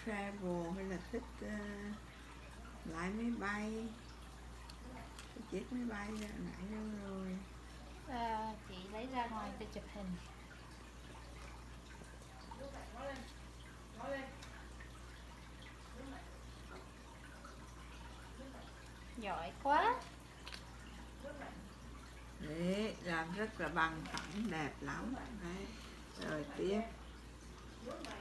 travel hay là thích lái máy bay? Cái chiếc máy bay ra nãy đâu rồi? Chị lấy ra ngoài để chụp hình. Giỏi quá. Đấy, làm rất là bằng phẳng, đẹp lắm. Đấy. Rồi tiếp.